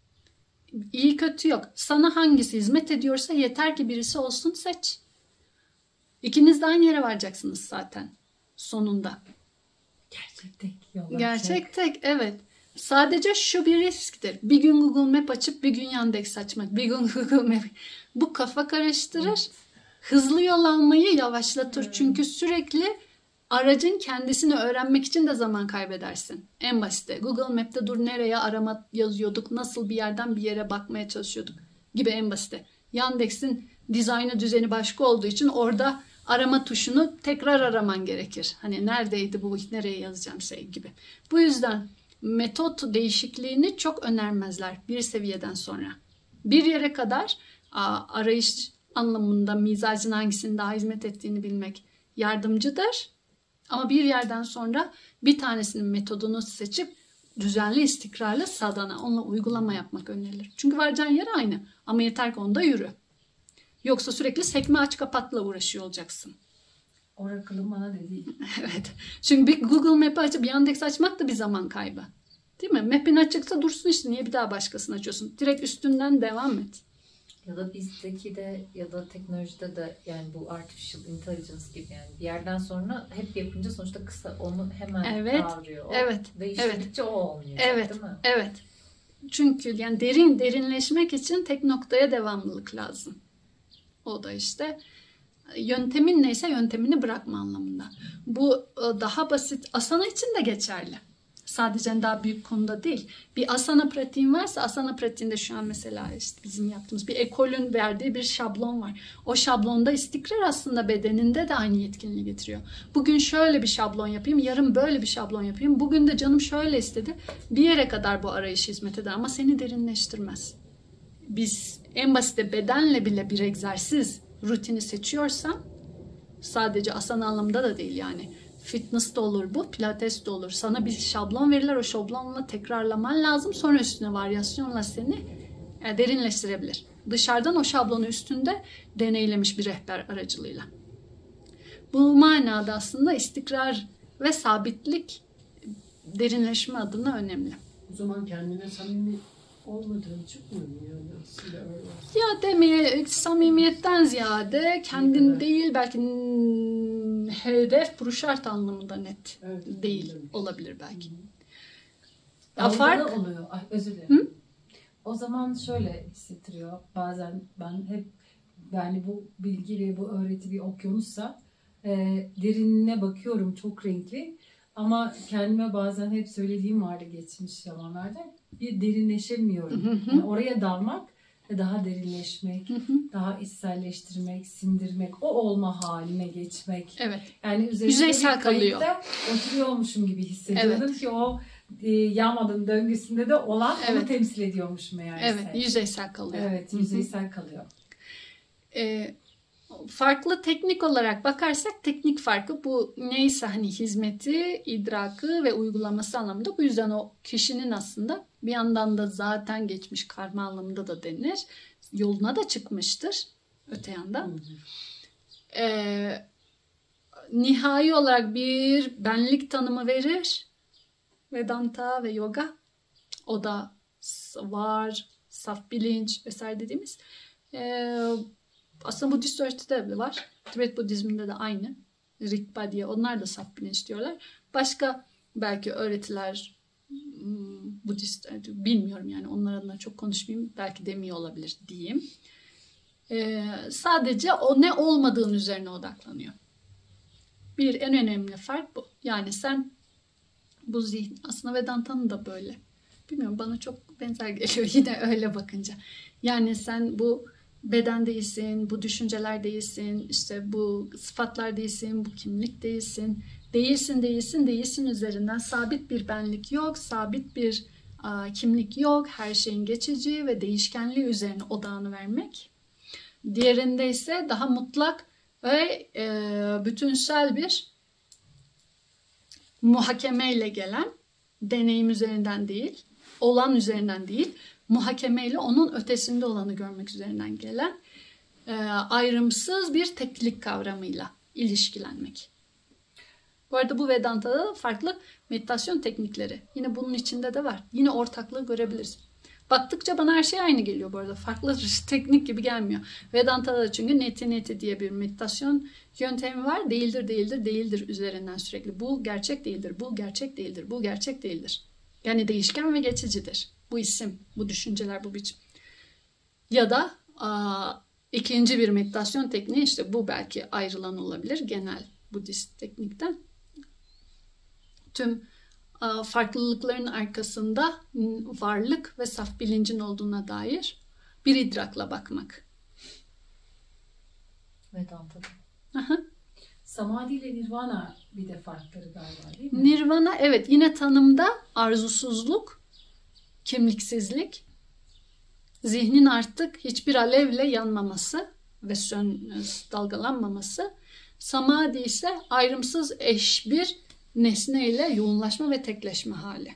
İyi kötü yok. Sana hangisi hizmet ediyorsa yeter ki birisi olsun seç. İkiniz de aynı yere varacaksınız zaten sonunda. Gerçek tek yol. Gerçek tek, evet. Sadece şu bir risktir. Bir gün Google Map açıp bir gün Yandex açmak. Bir gün Google Map. Bu kafa karıştırır. Evet. Hızlı yol almayı yavaşlatır. Evet. Çünkü sürekli aracın kendisini öğrenmek için de zaman kaybedersin. En basiti. Google Map'te dur nereye arama yazıyorduk. Nasıl bir yerden bir yere bakmaya çalışıyorduk. Gibi en basiti. Yandex'in dizaynı düzeni başka olduğu için orada arama tuşunu tekrar araman gerekir. Hani neredeydi bu, nereye yazacağım şey gibi. Bu yüzden metot değişikliğini çok önermezler bir seviyeden sonra. Bir yere kadar arayış anlamında mizacın hangisinin daha hizmet ettiğini bilmek yardımcıdır. Ama bir yerden sonra bir tanesinin metodunu seçip düzenli, istikrarlı, sadana, onunla uygulama yapmak önerilir. Çünkü varacağın yer aynı ama yeter ki onda yürü. Yoksa sürekli sekme aç kapatla uğraşıyor olacaksın. Oracle'ın bana dediği. Evet. Çünkü bir Google Map'i açıp Yandex açmak da bir zaman kaybı. Değil mi? Map'in açıksa dursun işte. Niye bir daha başkasını açıyorsun? Direkt üstünden devam et. Ya da bizdeki de ya da teknolojide de yani bu artificial intelligence gibi yani bir yerden sonra hep yapınca sonuçta kısa onu hemen kavruyor. Evet. Değiştirdikçe o olmuyor. Evet. Değil mi? Evet. Çünkü yani derinleşmek için tek noktaya devamlılık lazım. O da işte yöntemin neyse yöntemini bırakma anlamında. Bu daha basit asana için de geçerli. Sadece daha büyük konuda değil. Bir asana pratiğin varsa asana pratiğinde şu an mesela işte bizim yaptığımız bir ekolün verdiği bir şablon var. O şablonda istikrar aslında bedeninde de aynı yetkinliği getiriyor. Bugün şöyle bir şablon yapayım, yarın böyle bir şablon yapayım. Bugün de canım şöyle istedi. Bir yere kadar bu arayış hizmet eder ama seni derinleştirmez. Biz en basite bedenle bile bir egzersiz rutini seçiyorsan sadece asana anlamında da değil yani. Fitness de olur bu, pilates de olur. Sana bir şablon verirler, o şablonla tekrarlaman lazım. Sonra üstüne varyasyonla seni derinleştirebilir. Dışarıdan o şablonu üstünde deneylemiş bir rehber aracılığıyla. Bu manada aslında istikrar ve sabitlik derinleşme adına önemli. O zaman kendine samimi olmadığın çıkmıyor mu yani aslında öyle? Ya demeye samimiyetten ziyade kendin değil belki hedef puruşart anlamında net değil olabilir belki. Ya fark oluyor. Ay, özür dilerim. Hı? O zaman şöyle hissettiriyor. Bazen ben hep yani bu bilgi ve bu öğreti bir okyanussa derinine bakıyorum çok renkli Ama kendime bazen hep söylediğim vardı geçmiş zamanlarda. Bir derinleşemiyorum. Yani oraya dalmak ve daha derinleşmek, daha içselleştirmek, sindirmek, o olma haline geçmek. Evet. Yani yüzeysel kalıyor. Oturuyormuşum gibi hissediyordum ki o Yamad'ın döngüsünde de olan onu temsil ediyormuş meğerse. Evet, yüzeysel kalıyor. Evet, yüzeysel kalıyor. Farklı teknik olarak bakarsak teknik farkı bu neyse hani hizmeti, idrakı ve uygulaması anlamında. Bu yüzden o kişinin aslında bir yandan da zaten geçmiş karma anlamında da denir. Yoluna da çıkmıştır öte yandan. Nihai olarak bir benlik tanımı verir. Vedanta ve yoga. O da var, saf bilinç vesaire dediğimiz. Aslında Budist öğretide de var. Tibet Budizminde de aynı. Rigpa diye. Onlar da saf bilinç diyorlar. Başka belki öğretiler Budist bilmiyorum yani. Onlar adına çok konuşmayayım. Belki demiyor olabilir diyeyim. Sadece o ne olmadığın üzerine odaklanıyor. Bir en önemli fark bu. Yani sen bu zihin aslında Vedanta'nın da böyle. Bilmiyorum bana çok benzer geliyor yine öyle bakınca. Yani sen bu beden değilsin, bu düşünceler değilsin, işte bu sıfatlar değilsin, bu kimlik değilsin. Değilsin üzerinden sabit bir benlik yok, sabit bir kimlik yok. Her şeyin geçici ve değişkenliği üzerine odağını vermek. Diğerinde ise daha mutlak ve bütünsel bir muhakemeyle gelen, deneyim üzerinden değil, olan üzerinden değil, muhakemeyle onun ötesinde olanı görmek üzerinden gelen ayrımsız bir teklik kavramıyla ilişkilenmek. Bu arada bu Vedanta'da farklı meditasyon teknikleri. Yine bunun içinde de var. Yine ortaklığı görebiliriz. Baktıkça bana her şey aynı geliyor bu arada. Farklı teknik gibi gelmiyor. Vedanta'da da çünkü neti diye bir meditasyon yöntemi var. Değildir üzerinden sürekli. Bu gerçek değildir, bu gerçek değildir, bu gerçek değildir. Yani değişken ve geçicidir. Bu isim, bu düşünceler, bu biçim. Ya da ikinci bir meditasyon tekniği işte bu belki ayrılan olabilir genel Budist teknikten. Tüm farklılıkların arkasında varlık ve saf bilincin olduğuna dair bir idrakla bakmak. Vedanta'da. Samadhi ile Nirvana bir de farkları galiba değil mi? Nirvana evet yine tanımda arzusuzluk, kimliksizlik, zihnin artık hiçbir alevle yanmaması ve dalgalanmaması. Samadhi ise ayrımsız eş bir nesneyle yoğunlaşma ve tekleşme hali.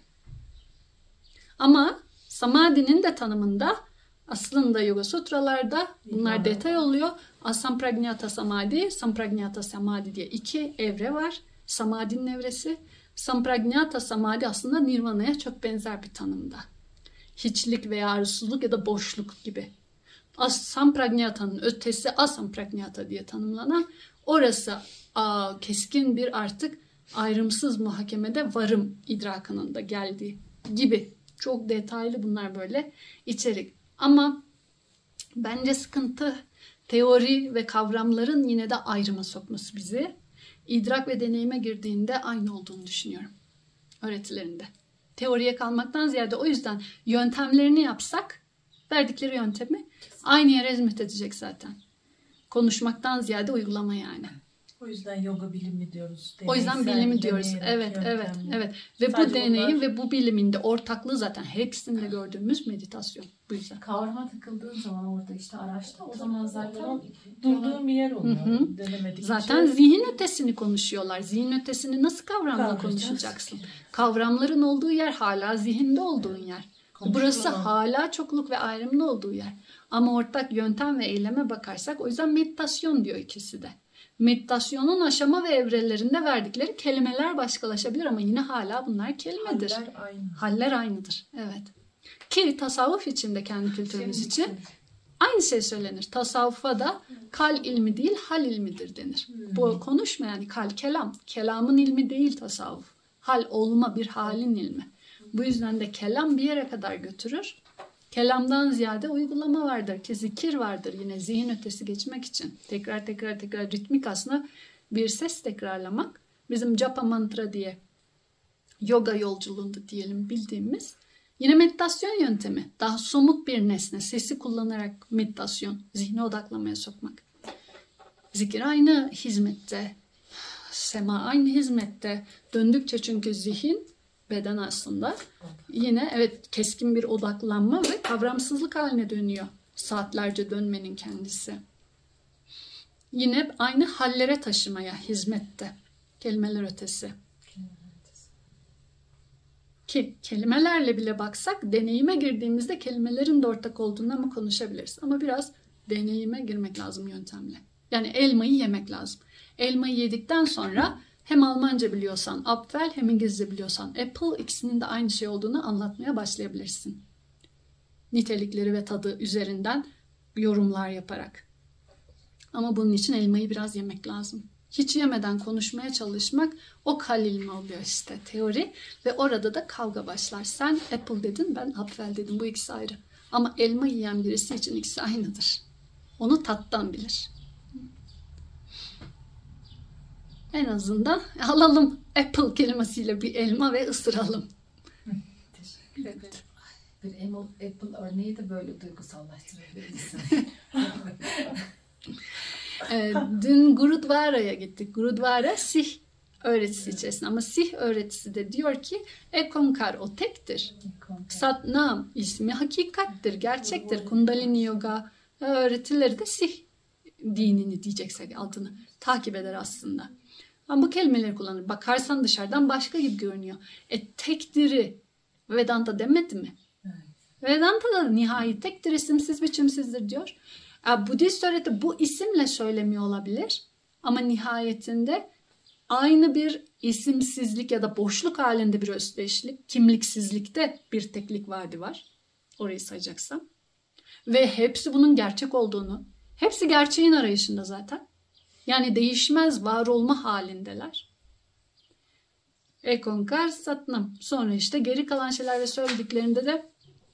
Ama Samadhi'nin de tanımında aslında Yoga Sutralarda bunlar detay oluyor. Asampragnata Samadhi, Sampragnata Samadhi diye iki evre var. Samadhi'nin evresi. Sampragnata Samadhi aslında Nirvana'ya çok benzer bir tanımda. Hiçlik veya arzusuzluk ya da boşluk gibi. Sampragnata'nın ötesi Asampragnata diye tanımlanan orası keskin bir artık ayrımsız muhakemede varım idrakının da geldiği gibi. Çok detaylı bunlar böyle içerik. Ama bence sıkıntı teori ve kavramların yine de ayrıma sokması bizi. İdrak ve deneyime girdiğinde aynı olduğunu düşünüyorum öğretilerinde. Teoriye kalmaktan ziyade o yüzden yöntemlerini yapsak verdikleri yöntemi aynı yere hizmet edecek zaten. Konuşmaktan ziyade uygulama yani. O yüzden yoga bilimi diyoruz. O yüzden bilimi diyoruz. Evet. Ve sadece bu deneyin ve bu bilimin de ortaklığı zaten hepsinde gördüğümüz meditasyon. Bu yüzden. Kavrama takıldığın zaman orada işte araçta o zaman zaten durduğum bir yer oluyor. Zaten zihin ötesini konuşuyorlar. Zihin ötesini nasıl kavramla konuşacaksın? Kavramların olduğu yer hala zihinde olduğun yer. Burası hala çokluk ve ayrımlı olduğu yer. Ama ortak yöntem ve eyleme bakarsak o yüzden meditasyon diyor ikisi de. Meditasyonun aşama ve evrelerinde verdikleri kelimeler başkalaşabilir ama yine hala bunlar kelimedir. Haller aynıdır. Evet. Ki tasavvuf içinde kendi kültürümüz için aynı şey söylenir. Tasavvufa da kal ilmi değil hal ilmidir denir. Bu konuşma yani kal kelam. Kelamın ilmi değil tasavvuf. Hal olma bir halin ilmi. Bu yüzden de kelam bir yere kadar götürür. Kelamdan ziyade uygulama vardır ki zikir vardır yine zihin ötesi geçmek için. Tekrar ritmik aslında bir ses tekrarlamak. Bizim japa mantra diye yoga yolculuğunda diyelim bildiğimiz yine meditasyon yöntemi. Daha somut bir nesne, sesi kullanarak meditasyon, zihni odaklamaya sokmak. Zikir aynı hizmette, sema aynı hizmette. Döndükçe çünkü zihin, beden aslında yine evet keskin bir odaklanma ve kavramsızlık haline dönüyor. Saatlerce dönmenin kendisi. Yine aynı hallere taşımaya hizmette. Kelimeler ötesi. Ki kelimelerle bile baksak deneyime girdiğimizde kelimelerin de ortak olduğundan mı konuşabiliriz. Ama biraz deneyime girmek lazım yöntemle. Yani elmayı yemek lazım. Elmayı yedikten sonra hem Almanca biliyorsan Apfel hem İngilizce biliyorsan Apple ikisinin de aynı şey olduğunu anlatmaya başlayabilirsin. Nitelikleri ve tadı üzerinden yorumlar yaparak. Ama bunun için elmayı biraz yemek lazım. Hiç yemeden konuşmaya çalışmak o kalilme oluyor işte teori ve orada da kavga başlar. Sen Apple dedin, ben Apfel dedim. Bu ikisi ayrı. Ama elma yiyen birisi için ikisi aynıdır. Onu tattan bilir. En azından alalım Apple kelimesiyle bir elma ve ısıralım. Teşekkür ederim. Bir Apple örneği de böyle duygusallaştırabilirsin. Dün Gurudvara'ya gittik. Gurudvara Sih öğretisi içerisinde. Ama Sih öğretisi de diyor ki Ekonkar o tektir. Satnam ismi hakikattir, gerçektir. Kundalini yoga öğretileri de Sih dinini diyeceksek adını takip eder aslında. Ama bu kelimeleri kullanır. Bakarsan dışarıdan başka gibi görünüyor. Tekdiri Vedanta demedi mi? Evet. Vedanta da nihai tektir, isimsiz biçimsizdir diyor. Budist öğreti bu isimle söylemiyor olabilir. Ama nihayetinde aynı bir isimsizlik ya da boşluk halinde bir özdeşlik, kimliksizlikte bir teklik vaadi var. Orayı sayacaksam. Ve hepsi bunun gerçek olduğunu, hepsi gerçeğin arayışında zaten. Yani değişmez var olma halindeler. Ekonkar satnam. Sonra işte geri kalan şeyler ve söylediklerinde de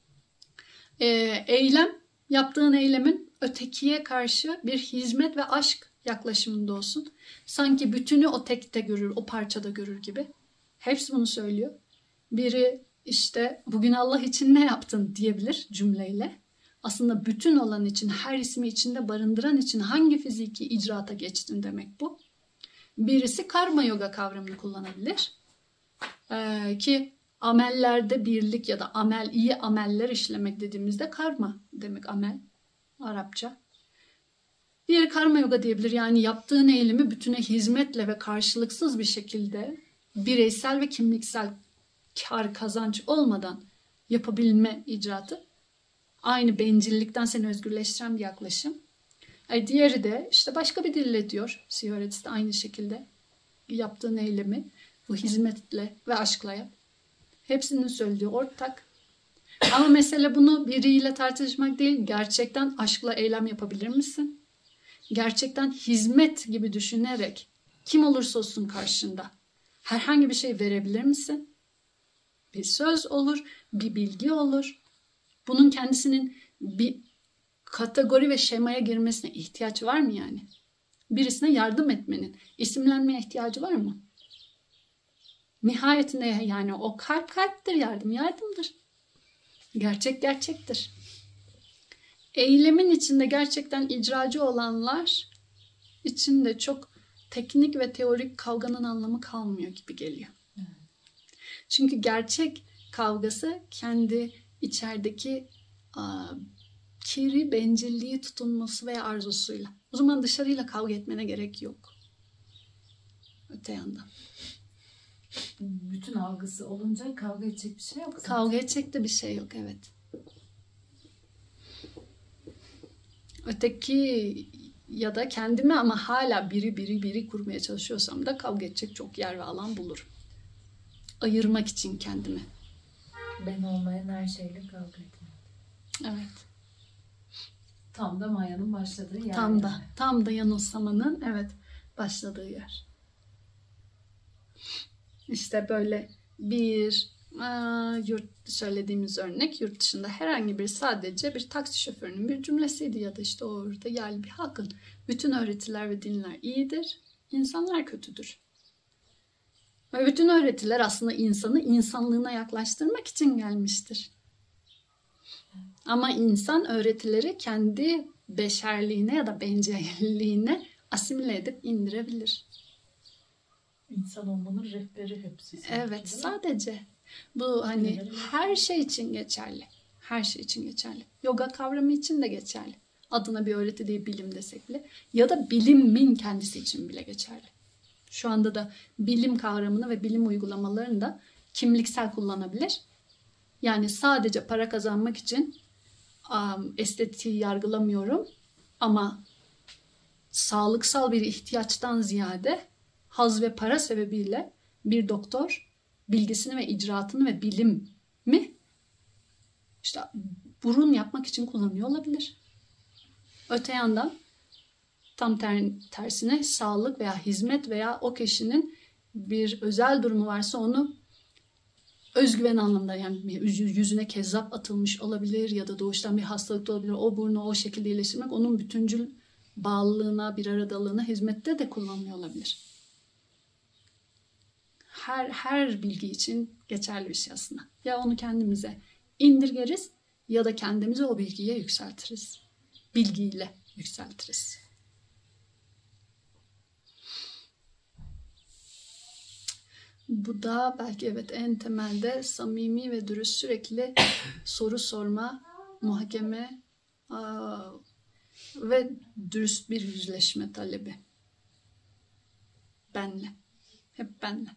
eylem, yaptığın eylemin ötekiye karşı bir hizmet ve aşk yaklaşımında olsun. Sanki bütünü o tekte görür, o parçada görür gibi. Hepsi bunu söylüyor. Biri işte bugün Allah için ne yaptın diyebilir cümleyle. Aslında bütün olan için, her ismi içinde barındıran için hangi fiziki icraata geçtin demek bu. Birisi karma yoga kavramını kullanabilir. Ki amellerde birlik ya da iyi ameller işlemek dediğimizde karma demek amel, Arapça. Diğeri karma yoga diyebilir. Yani yaptığın eylemi bütüne hizmetle ve karşılıksız bir şekilde bireysel ve kimliksel kar kazanç olmadan yapabilme icraatı. Aynı bencillikten seni özgürleştiren bir yaklaşım. Diğeri de işte başka bir dille diyor. Sih öğretisi de aynı şekilde yaptığın eylemi bu hizmetle ve aşkla yap. Hepsinin söylediği ortak. Ama mesele bunu biriyle tartışmak değil. Gerçekten aşkla eylem yapabilir misin? Gerçekten hizmet gibi düşünerek kim olursa olsun karşında herhangi bir şey verebilir misin? Bir söz olur, bir bilgi olur. Bunun kendisinin bir kategori ve şemaya girmesine ihtiyaç var mı yani? Birisine yardım etmenin, isimlenmeye ihtiyacı var mı? Nihayetinde yani o kalptir, yardımdır. Gerçek gerçektir. Eylemin içinde gerçekten icracı olanlar içinde çok teknik ve teorik kavganın anlamı kalmıyor gibi geliyor. Çünkü gerçek kavgası kendi içerideki kiri, bencilliği, tutunması veya arzusuyla. O zaman dışarıyla kavga etmene gerek yok. Öte yandan. Bütün algısı olunca kavga edecek bir şey yok zaten. Kavga edecek de bir şey yok, evet. Öteki ya da kendime ama hala biri kurmaya çalışıyorsam da kavga edecek çok yer ve alan bulurum. Ayırmak için kendimi. Ben olmayan her şeyle kavga etmek. Evet. Tam da Maya'nın başladığı yer. Tam da yanılsamanın başladığı yer. İşte böyle bir söylediğimiz örnek yurt dışında herhangi bir sadece bir taksi şoförünün bir cümlesiydi ya da işte orada yerli bir halkın. Bütün öğretiler ve dinler iyidir, insanlar kötüdür. Ve bütün öğretiler aslında insanı insanlığına yaklaştırmak için gelmiştir. Ama insan öğretileri kendi beşerliğine ya da bencilliğine asimile edip indirebilir. İnsan olmanın rehberi hepsi. Evet, sadece. Bu hani her şey için geçerli. Her şey için geçerli. Yoga kavramı için de geçerli. Adına bir öğreti değil, bilim desek bile. Ya da bilimin kendisi için bile geçerli. Şu anda da bilim kavramını ve bilim uygulamalarını da kimliksel kullanabilir. Yani sadece para kazanmak için estetiği yargılamıyorum. Ama sağlıksal bir ihtiyaçtan ziyade haz ve para sebebiyle bir doktor bilgisini ve icraatını ve bilimi işte burun yapmak için kullanıyor olabilir. Öte yandan tam tersine sağlık veya hizmet veya o kişinin bir özel durumu varsa onu özgüven anlamında, yani yüzüne kezzap atılmış olabilir ya da doğuştan bir hastalık da olabilir. O burnu o şekilde iyileştirmek onun bütüncül bağlılığına, bir aradalığına hizmette de kullanılıyor olabilir. Her bilgi için geçerli bir şey aslında. Ya onu kendimize indirgeriz ya da kendimizi o bilgiye yükseltiriz. Bilgiyle yükseltiriz. Bu da belki evet en temelde samimi ve dürüst sürekli soru sorma, muhakeme ve dürüst bir yüzleşme talebi. Benle. Hep benle.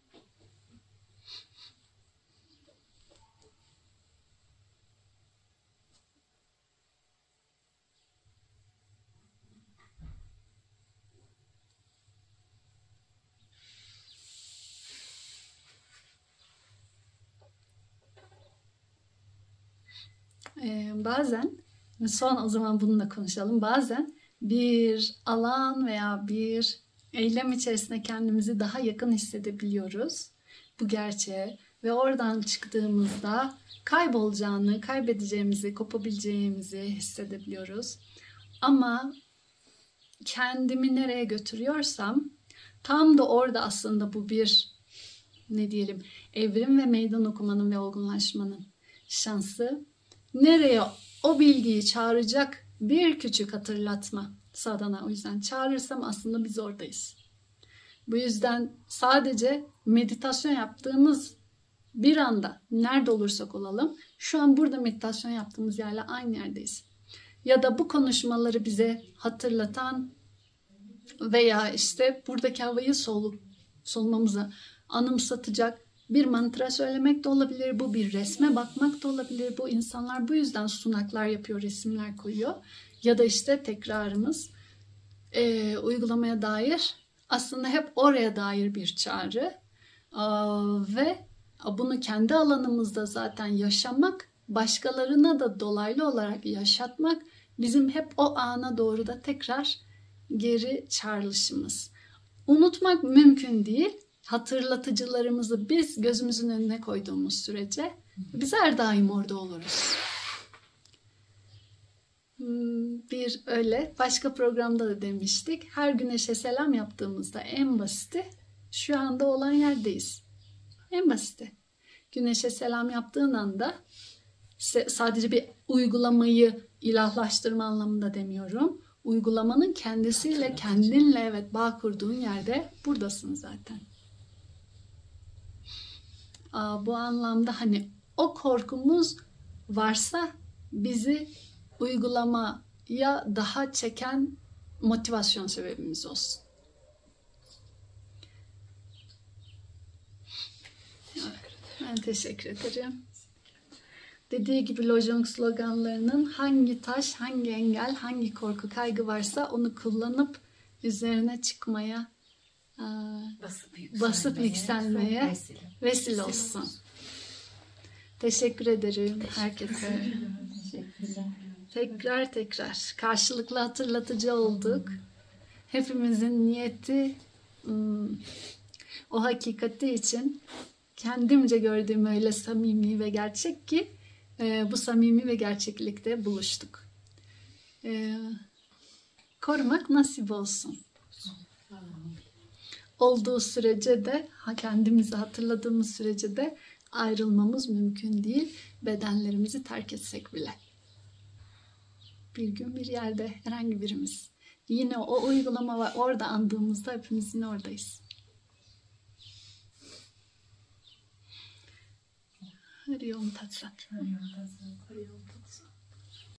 Bazen, son o zaman bununla konuşalım. Bazen bir alan veya bir eylem içerisinde kendimizi daha yakın hissedebiliyoruz. Bu gerçeğe ve oradan çıktığımızda kaybolacağını, kaybedeceğimizi, kopabileceğimizi hissedebiliyoruz. Ama kendimi nereye götürüyorsam tam da orada aslında bu bir evrim ve meydan okumanın ve olgunlaşmanın şansı. Nereye o bilgiyi çağıracak bir küçük hatırlatma sadhana. O yüzden çağırırsam aslında biz oradayız. Bu yüzden sadece meditasyon yaptığımız bir anda nerede olursak olalım şu an burada meditasyon yaptığımız yerle aynı yerdeyiz. Ya da bu konuşmaları bize hatırlatan veya işte buradaki havayı solmamıza anımsatacak bir mantra söylemek de olabilir. Bu bir resme bakmak da olabilir. Bu insanlar bu yüzden sunaklar yapıyor, resimler koyuyor. Ya da işte tekrarımız uygulamaya dair aslında hep oraya dair bir çağrı. Ve bunu kendi alanımızda zaten yaşamak, başkalarına da dolaylı olarak yaşatmak bizim hep o ana doğru da tekrar geri çağrılışımız. Unutmak mümkün değil. Hatırlatıcılarımızı biz gözümüzün önüne koyduğumuz sürece biz her daim orada oluruz. Bir öyle başka programda da demiştik. Her güneşe selam yaptığımızda en basiti şu anda olan yerdeyiz. En basiti. Güneşe selam yaptığın anda sadece bir uygulamayı ilahlaştırma anlamında demiyorum. Uygulamanın kendisiyle, kendinle bağ kurduğun yerde buradasın zaten. Bu anlamda hani o korkumuz varsa bizi uygulamaya daha çeken motivasyon sebebimiz olsun. Ben teşekkür ederim. Dediği gibi Lojong sloganlarının hangi taş, hangi engel, hangi korku, kaygı varsa onu kullanıp üzerine çıkmaya, basıp yükselmeye vesile olsun. Teşekkür ederim herkese. Tekrar karşılıklı hatırlatıcı olduk. Hepimizin niyeti o hakikati için kendimce gördüğüm öyle samimi ve gerçek ki bu samimi ve gerçeklikte buluştuk. Korumak nasip olsun. olduğu sürece de kendimizi hatırladığımız sürece de ayrılmamız mümkün değil. Bedenlerimizi terk etsek bile. Bir gün bir yerde herhangi birimiz. Yine o uygulama var. Orada andığımızda hepimiz yine oradayız. Hari Om Tat Sat. Hari Om Tat Sat. Hari Om Tat Sat.